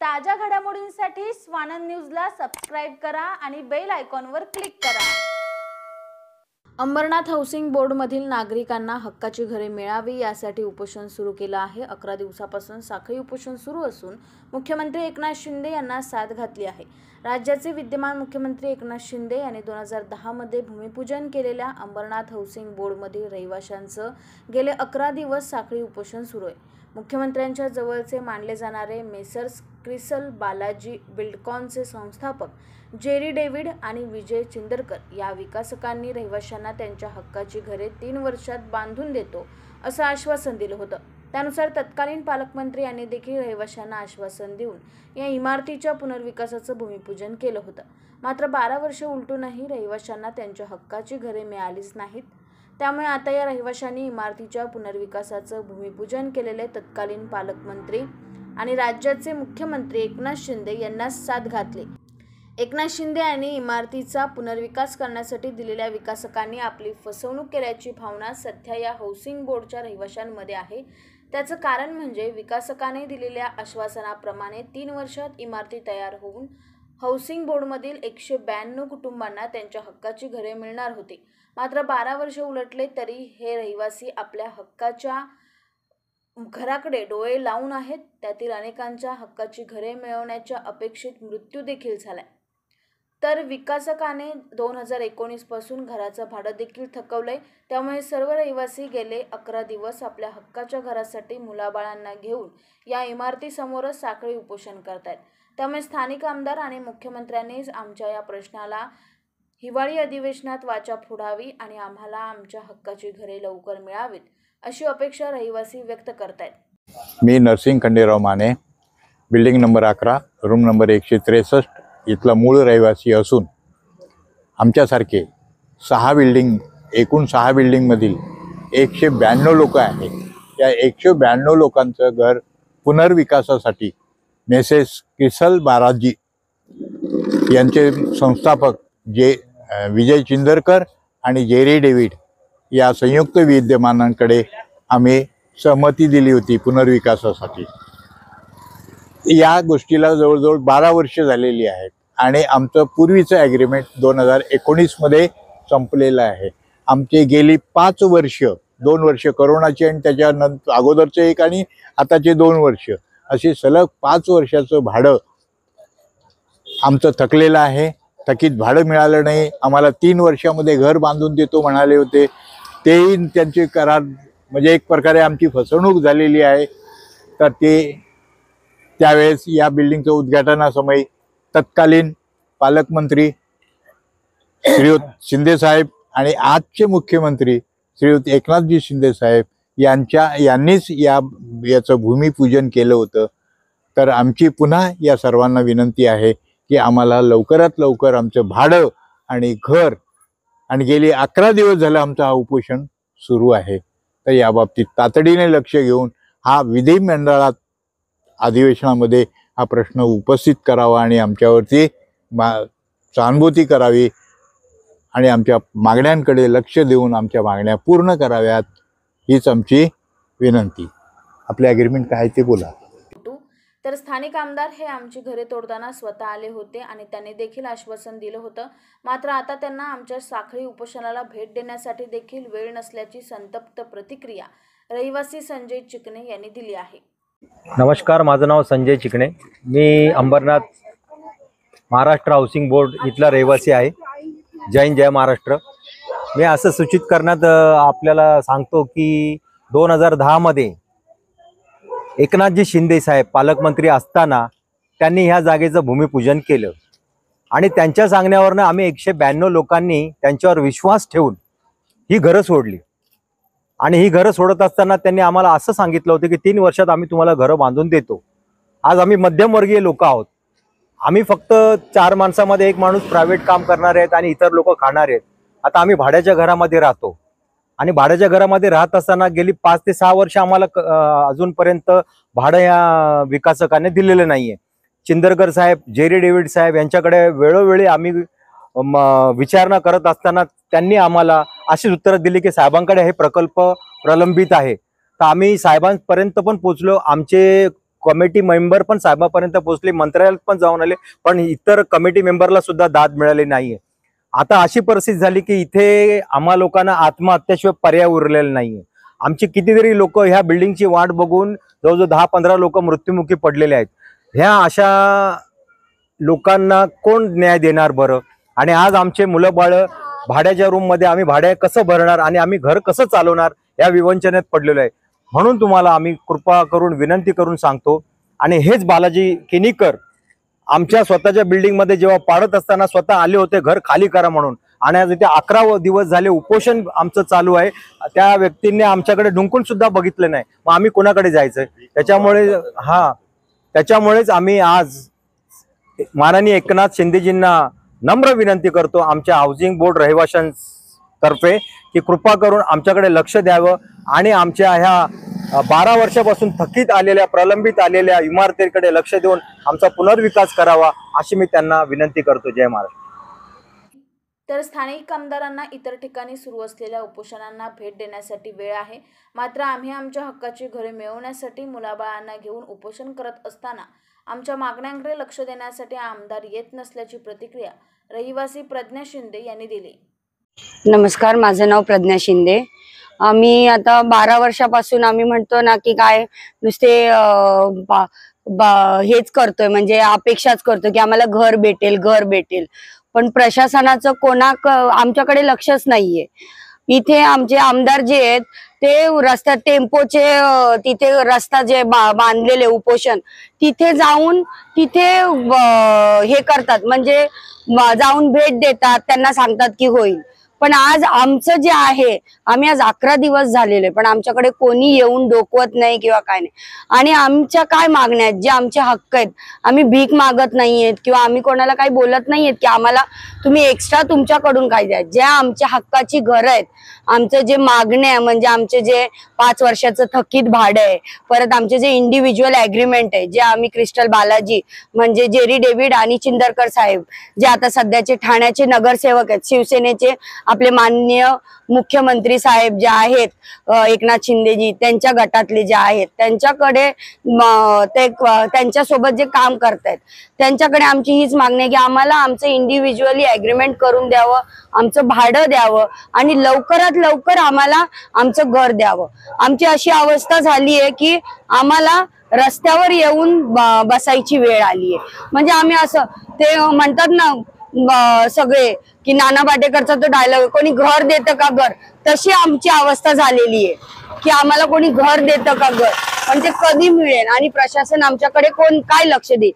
ताज्या घडामोडींसाठी स्वानंद न्यूजला सबस्क्राइब करा आणि बेल आयकॉनवर क्लिक करा। अंबरनाथ हाऊसिंग बोर्डमधील नागरिकांना हक्काची घरे मिळावी यासाठी उपोषण सुरू केलं आहे। 11 दिवसापासून साखळी उपोषण सुरू असून मुख्यमंत्री एकनाथ शिंदे यांना साथ घातली आहे। राज्याचे विद्यमान मुख्यमंत्री एकनाथ शिंदे यांनी 2010 मध्ये भूमिपूजन केलेल्या अंबरनाथ हाऊसिंग बोर्डमधील रहिवाशांचं गेले 11 दिवस साखळी उपोषण सुरू आहे। मुख्यमंत्र्यांच्या जवळचे मानले जाणारे मेसर्स क्रिसल बालाजी बिल्डकॉनचे संस्थापक जेरी डेव्हिड आणि विजय चिंदरकर या विकासकांनी रहिवाशांना त्यांच्या हक्काची घरे 3 वर्षात बांधून देतो असं आश्वासन दिलं होतं। त्यानुसार तत्कालीन पालकमंत्री यांनी देखील रहिवाशांना आश्वासन देऊन या इमारतीच्या पुनर्विकासाचं भूमिपूजन केलं होतं। मात्र 12 वर्षे उलटूनही रहिवाशांना त्यांच्या हक्काची घरे मिळालीच नाहीत। त्यामुळे आता या रहिवाशांनी इमारतीच्या पुनर्विकासाचं भूमिपूजन केलेले तत्कालीन पालकमंत्री आणि राज्याचे मुख्यमंत्री एकनाथ शिंदे यांना साथ घातली। एकनाथ शिंदे यांनी इमारतीचा पुनर्विकास करण्यासाठी दिलेल्या विकासकांनी आपली फसवणूक केल्याची भावना सध्या या हाऊसिंग बोर्डच्या रहिवाशांमध्ये आहे। त्याचं कारण म्हणजे विकासकाने दिलेल्या आश्वासनाप्रमाणे 3 वर्षात इमारती तयार होऊन हाऊसिंग बोर्डमधील 192 कुटुंबांना त्यांच्या हक्काची घरे मिळणार होती। मात्र 12 वर्षे उलटले तरी हे रहिवासी आपल्या हक्काच्या घराकडे डोळे लावून आहेत। त्यातील अनेकांच्या हक्काची घरे मिळवण्याच्या अपेक्षित मृत्यू देखील झालाय। तर विकासकाने 2019 पासून घराचं भाडं देखील थकवलंय। त्यामुळे सर्व रहिवासी गेले 11 दिवस आपल्या हक्काच्या घरासाठी मुलाबाळांना घेऊन या इमारतीसमोरच साखळी उपोषण करतायत। त्यामुळे स्थानिक आमदार आणि मुख्यमंत्र्यांनी आमच्या या प्रश्नाला हिवाळी अधिवेशनात वाचा फोडावी आणि आम्हाला आमच्या हक्काची घरे लवकर मिळावीत अशी अपेक्षा रहिवासी व्यक्त करतायत। मी Narsing Khanderao Mane, building number 11, room number 163 इथला मूळ रहिवासी असून आमच्यासारखे एकूण 6 बिल्डिंगमधील 192 लोक आहेत। या 192 लोकांचं घर पुनर्विकासासाठी मेसेस क्रिसल बालाजी यांचे संस्थापक विजय चिंदरकर आणि जेरी डेव्हिड या संयुक्त विद्यमानांकडे आम्ही सहमती दिली होती पुनर्विकासासाठी। या गोष्टीला जवळजवळ 12 वर्ष झालेली आहेत आणि आमचं पूर्वीचं ॲग्रीमेंट 2019 मध्ये संपलेलं आहे। आमचे गेली 5 वर्ष, 2 वर्ष करोनाचे आणि त्याच्यानंतर अगोदरचे एक आणि आताचे 2 वर्ष असे सलग 5 वर्षाचं भाडं आमचं थकलेलं आहे। थकीत भाडं मिळालं नाही। आम्हाला 3 वर्षामध्ये घर बांधून देतो म्हणाले होते, तेही त्यांचे करार म्हणजे एक प्रकारे आमची फसवणूक झालेली आहे। तर त्यावेळेस या बिल्डिंगचं उद्घाटनासमयी तत्कालीन पालकमंत्री श्रीयुत शिंदे साहेब आणि आजचे मुख्यमंत्री श्रीयुत एकनाथजी शिंदे साहेब यांनीच याचं भूमिपूजन केलं होतं। तर आमची पुन्हा या सर्वांना विनंती आहे की आम्हाला लवकरात लवकर आमचं भाडं आणि घर, आणि गेली 11 दिवस झालं आमचं हा उपोषण सुरू आहे। तर याबाबतीत तातडीने लक्ष घेऊन हा विधिमंडळात अधिवेशनामध्ये हा प्रश्न उपस्थित करावा आणि आमच्यावरती सहानुभूती करावी आणि आमच्या मागण्यांकडे लक्ष देऊन आमच्या मागण्या पूर्ण कराव्यात हीच आमची विनंती। आपले ॲग्रीमेंट काय ते बोला। तर स्थानिक आमदार हे आमची घरे तोडताना स्वतः आले होते आणि त्यांनी देखील आश्वासन दिलं होतं। मात्र आता त्यांना आमच्या साखळी उपोषणाला भेट देण्यासाठी देखील वेळ नसल्याची संतप्त प्रतिक्रिया रहिवासी संजय चिकणे यांनी दिली आहे। नमस्कार, माझं नाव संजय चिकणे। मी अंबरनाथ महाराष्ट्र हाऊसिंग बोर्ड इथला रहिवासी आहे। जय महाराष्ट्र। मी असं सूचित करण्यात आपल्याला सांगतो की 2010 मध्ये एकनाथजी शिंदे साहेब पालकमंत्री असताना त्यांनी ह्या जागेचं भूमिपूजन केलं आणि त्यांच्या सांगण्यावरनं आम्ही 192 लोकांनी त्यांच्यावर विश्वास ठेवून ही घरं सोडली। आणि ही घरं सोडत असताना त्यांनी आम्हाला असं सांगितलं होतं की 3 वर्षात आम्ही तुम्हाला घरं बांधून देतो। आज आम्ही मध्यमवर्गीय लोक आहोत। आम्ही फक्त 4 माणसामध्ये 1 माणूस प्रायव्हेट काम करणारे आहेत आणि इतर लोक खाणारे आहेत। आता आम्ही भाड्याच्या घरामध्ये राहतो आणि भाड्याच्या घरामध्ये राहत असताना गेली 5 ते 6 वर्ष आम्हाला अजूनपर्यंत भाडं या विकासकाने दिलेलं नाहीये। चिंदरकर साहेब, जेरी डेव्हिड साहेब यांच्याकडे वेळोवेळी आम्ही विचारणा करत असताना त्यांनी आम्हाला अशी उत्तरं दिली की साहेबांकडे हे प्रकल्प प्रलंबित आहे। तर आम्ही साहेबांपर्यंत पण पोहोचलो। आमचे कमिटी मेंबर पण साहेबापर्यंत पोहोचले, मंत्रालयात पण जाऊन आले, पण इतर कमिटी मेंबरला सुद्धा दाद मिळाली नाहीये. आता अशी परिस्थिती झाली की इथे आम्हा लोकांना आत्महत्याशिवाय पर्याय उरलेला नाहीये. आमची कितीतरी लोक ह्या बिल्डिंगची वाट बघून जवळजवळ 10-15 लोक मृत्युमुखी पडलेले आहेत. ह्या अशा लोकांना कोण न्याय देणार बरं? आणि आज आमचे मुलं बाळ भाड्याच्या रूम मध्ये आम्ही भाडे कसं भरणार आणि आम्ही घर कसं चालवणार या विवंचनेत पडलेलो आहे. म्हणून तुम्हाला आम्ही कृपा करून विनंती करून सांगतो, आणि हेच बालाजी किनीकर आमच्या स्वतःच्या बिल्डिंग मध्ये जेव्हा पाडत असताना स्वतः आले होते घर खाली करा म्हणून, आणि आज इथे 11 दिवस झाले उपोषण आमचं चालू आहे. त्या व्यक्तींनी आमच्याकडे ढुंकून सुद्धा बघितलं नाही. मग आम्ही कोणाकडे जायचंय? त्याच्यामुळेच आम्ही आज माननीय एकनाथ शिंदेजींना नम्र विनंती करतो आमच्या हाऊसिंग बोर्ड रहिवाशांतर्फे की कृपा करून आमच्याकडे लक्ष द्यावं आणि आमच्या ह्या 12 वर्षापासून थकीत आलेल्या प्रलंबित आलेल्या इमारतीकडे लक्ष देऊन आमचा पुनर्विकास करावा अशी मी त्यांना विनंती करतो. जय महाराष्ट्र. तर स्थानिक आमदारांना इतर ठिकाणी सुरू असलेल्या उपोषणांना भेट देण्यासाठी वेळ आहे, मात्र आम्ही आमच्या हक्काची घरे मिळवण्यासाठी मुलाबाळांना घेऊन उपोषण करत असताना आमच्या मागण्यांकडे लक्ष देण्यासाठी आमदार येत नसल्याची प्रतिक्रिया रहिवासी प्रज्ञा शिंदे यांनी दिली. नमस्कार, माझं नाव प्रज्ञा शिंदे. आम्ही आता 12 वर्षापासून आम्ही म्हणतो ना की काय नुसते हेच करतोय, म्हणजे अपेक्षाच करतो की आम्हाला घर भेटेल, पण प्रशासनाचं आमच्याकडे लक्षच नाहीये. इथे आमचे आमदार जे आहेत ते रस्त्यात टेम्पोचे तिथे रस्ता जे बांधलेले उपोषण तिथे जाऊन तिथे हे करतात, म्हणजे जाऊन भेट देतात, त्यांना सांगतात की होईल. पण आज आमचं जे आहे, आम्ही आज 11 दिवस झालेले, पण आमच्याकडे कोणी येऊन डोकवत नाही किंवा काय नाही. आणि आमच्या काय मागण्या आहेत, जे आमचे हक्क आहेत, आम्ही भीक मागत नाहीयेत किंवा आम्ही कोणाला काही बोलत नाहीयेत की आम्हाला तुम्ही एक्स्ट्रा तुमच्याकडून काय द्या. ज्या आमच्या हक्काची घर आहेत, आमचं जे मागण्या म्हणजे आमचे जे 5 वर्षाचं थकीत भाडं आहे, परत आमचे जे इंडिव्हिज्युअल ॲग्रीमेंट आहे, जे आम्ही क्रिस्टल बालाजी म्हणजे जेरी डेव्हिड आणि चिंदरकर साहेब जे आता सध्याचे ठाण्याचे नगरसेवक आहेत, शिवसेनेचे आपले माननीय मुख्यमंत्री साहेब जे आहेत एकनाथ शिंदेजी त्यांच्या गटातले जे आहेत, त्यांच्याकडे त्यांच्यासोबत जे काम करतायत त्यांच्याकडे आमची हीच मागणी आहे की आम्हाला आमचं इंडिव्हिज्युअली ॲग्रीमेंट करून द्यावं, आमचं भाडं द्यावं आणि लवकरात लवकर आम्हाला आमचं घर द्यावं. आमची अशी अवस्था झाली आहे की आम्हाला रस्त्यावर येऊन बसायची वेळ आली आहे. म्हणजे आम्ही असं ते म्हणतात ना सगळे की नाना पाटेकरचा तो डायलॉग, कोणी घर देतं का घर, तशी आमची अवस्था झालेली आहे की आम्हाला कोणी घर देतं का घर, पण ते कधी मिळेल आणि प्रशासन आमच्याकडे कोण काय लक्ष देईल.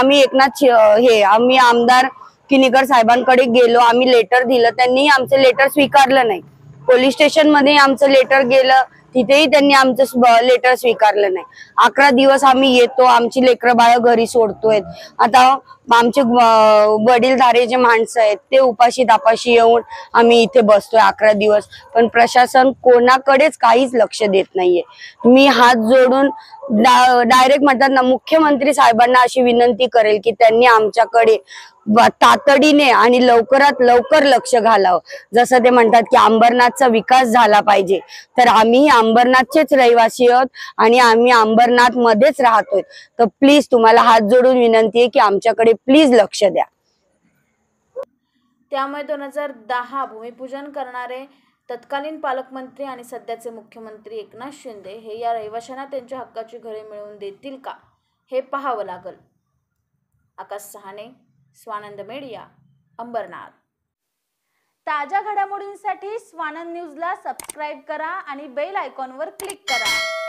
आम्ही आमदार किनीकर साहेबांकडे गेलो, आम्ही लेटर दिलं, त्यांनी आमचं लेटर स्वीकारलं नाही. पोलीस स्टेशन मध्ये आमचं लेटर गेलं, तिथेही त्यांनी आमचं लेटर स्वीकारलं नाही. 11 दिवस आम्ही येतो, आमची लेकरं बाळ घरी सोडतोय. आता आमचे वडीलधारे जे माणसं आहेत ते उपाशी तापाशी येऊन आम्ही इथे बसतोय 11 दिवस, पण प्रशासन कोणाकडेच काहीच लक्ष देत नाहीये. मी हात जोडून डायरेक्ट म्हणतात ना मुख्यमंत्री साहेबांना अशी विनंती करेल की त्यांनी आमच्याकडे तातडीने आणि लवकरात लवकर लक्ष घालावं. जसं ते म्हणतात की अंबरनाथचा विकास झाला पाहिजे, तर आम्ही अंबरनाथचेच रहिवासी आहोत आणि आम्ही अंबरनाथ मध्येच राहतोय. तर प्लीज तुम्हाला हात जोडून विनंती आहे की आमच्याकडे प्लीज लक्ष द्या. त्यामुळे 2010 भूमिपूजन करणारे तत्कालीन पालकमंत्री आणि सध्याचे मुख्यमंत्री एकनाथ शिंदे हे या रहिवाशांना त्यांच्या हक्काची घरे मिळवून देतील का हे पाहावं लागल. आकाश सहाने, स्वानंद मीडिया, अंबरनाथ. ताज्या घडामोडींसाठी स्वानंद न्यूजला सबस्क्राईब करा आणि बेल आयकॉनवर क्लिक करा.